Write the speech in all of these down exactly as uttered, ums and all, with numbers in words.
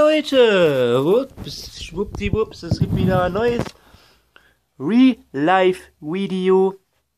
Leute! Ups, schwuppdiwupps, es gibt wieder ein neues Real-Life-Video.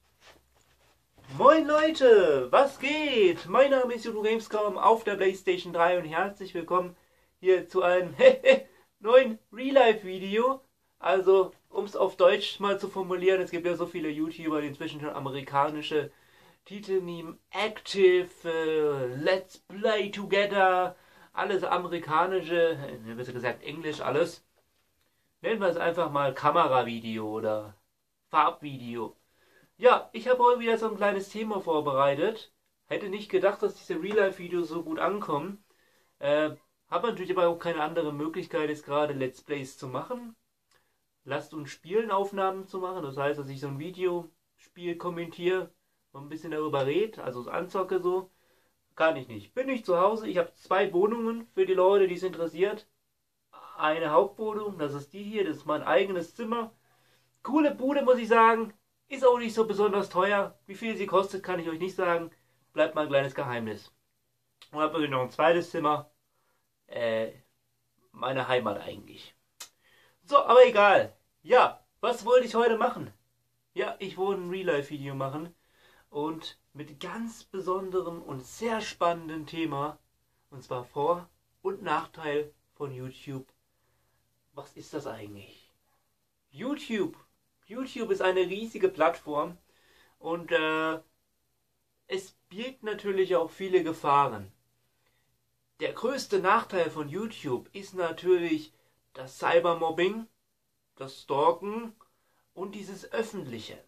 Moin Leute, was geht? Mein Name ist Judo Gamescom auf der PlayStation drei und herzlich willkommen hier zu einem neuen Real-Life-Video. Also, um es auf Deutsch mal zu formulieren, es gibt ja so viele YouTuber, die inzwischen schon amerikanische Titel nehmen. Active, äh, Let's Play Together, alles amerikanische, äh, besser gesagt Englisch, alles. Nennen wir es einfach mal Kameravideo oder Farbvideo. Ja, ich habe heute wieder so ein kleines Thema vorbereitet. Hätte nicht gedacht, dass diese Real-Life-Videos so gut ankommen. Äh, habe natürlich aber auch keine andere Möglichkeit, jetzt gerade Let's Plays zu machen. Lasst uns spielen, Aufnahmen zu machen. Das heißt, dass ich so ein Videospiel kommentiere und ein bisschen darüber rede, also anzocke so. Kann ich nicht. Bin nicht zu Hause. Ich habe zwei Wohnungen für die Leute, die es interessiert. Eine Hauptwohnung, das ist die hier, das ist mein eigenes Zimmer. Coole Bude, muss ich sagen. Ist auch nicht so besonders teuer. Wie viel sie kostet, kann ich euch nicht sagen. Bleibt mal ein kleines Geheimnis. Und habe noch ein zweites Zimmer. Äh, meine Heimat eigentlich. So, aber egal. Ja, was wollte ich heute machen? Ja, ich wollte ein Real-Life-Video machen. Und mit ganz besonderem und sehr spannenden Thema. Und zwar Vor- und Nachteil von YouTube. Was ist das eigentlich? YouTube. YouTube ist eine riesige Plattform. Und äh, es birgt natürlich auch viele Gefahren. Der größte Nachteil von YouTube ist natürlich das Cybermobbing, das Stalken und dieses Öffentliche.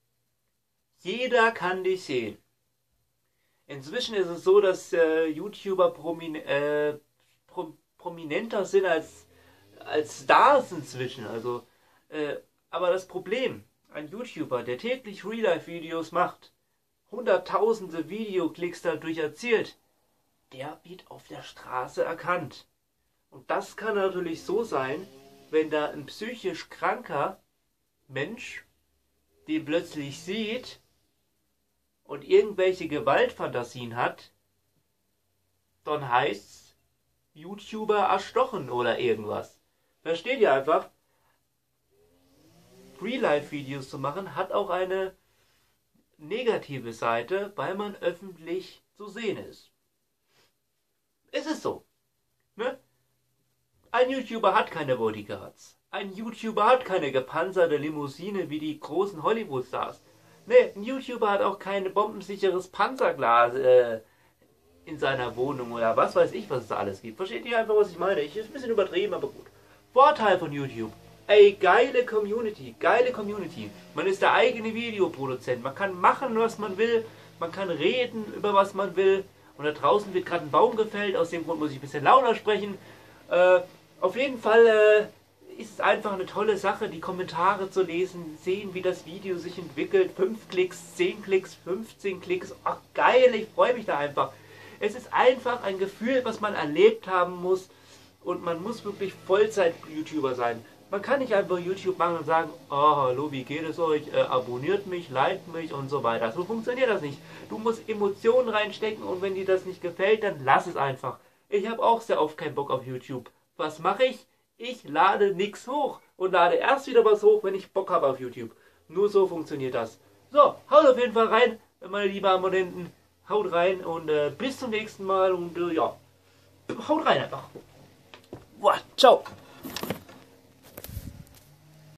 Jeder kann dich sehen. Inzwischen ist es so, dass äh, YouTuber promin äh, pro prominenter sind als, als Stars inzwischen. Also, äh, aber das Problem, ein YouTuber, der täglich Real-Life-Videos macht, hunderttausende Videoklicks dadurch erzielt, der wird auf der Straße erkannt. Und das kann natürlich so sein, wenn da ein psychisch kranker Mensch den plötzlich sieht und irgendwelche Gewaltfantasien hat, dann heißt's YouTuber erstochen oder irgendwas. Versteht ihr einfach? Real-Life-Videos zu machen hat auch eine negative Seite, weil man öffentlich zu sehen ist. Es ist so. Ne? Ein YouTuber hat keine Bodyguards. Ein YouTuber hat keine gepanzerte Limousine wie die großen Hollywood-Stars. Ne, ein YouTuber hat auch kein bombensicheres Panzerglas äh, in seiner Wohnung oder was weiß ich, was es da alles gibt. Versteht ihr einfach, was ich meine? Ich ist ein bisschen übertrieben, aber gut. Vorteil von YouTube. Ey, geile Community, geile Community. Man ist der eigene Videoproduzent. Man kann machen, was man will. Man kann reden, über was man will. Und da draußen wird gerade ein Baum gefällt. Aus dem Grund muss ich ein bisschen lauter sprechen. Äh, auf jeden Fall äh, ist es einfach eine tolle Sache, die Kommentare zu lesen, sehen, wie das Video sich entwickelt. fünf Klicks, zehn Klicks, fünfzehn Klicks. Ach geil, ich freue mich da einfach. Es ist einfach ein Gefühl, was man erlebt haben muss. Und man muss wirklich Vollzeit-YouTuber sein. Man kann nicht einfach YouTube machen und sagen, oh, hallo, wie geht es euch? Äh, abonniert mich, liked mich und so weiter. So funktioniert das nicht. Du musst Emotionen reinstecken und wenn dir das nicht gefällt, dann lass es einfach. Ich habe auch sehr oft keinen Bock auf YouTube. Was mache ich? Ich lade nichts hoch und lade erst wieder was hoch, wenn ich Bock habe auf YouTube. Nur so funktioniert das. So, haut auf jeden Fall rein, meine lieben Abonnenten. Haut rein und äh, bis zum nächsten Mal und äh, ja, haut rein einfach. Boah, ciao.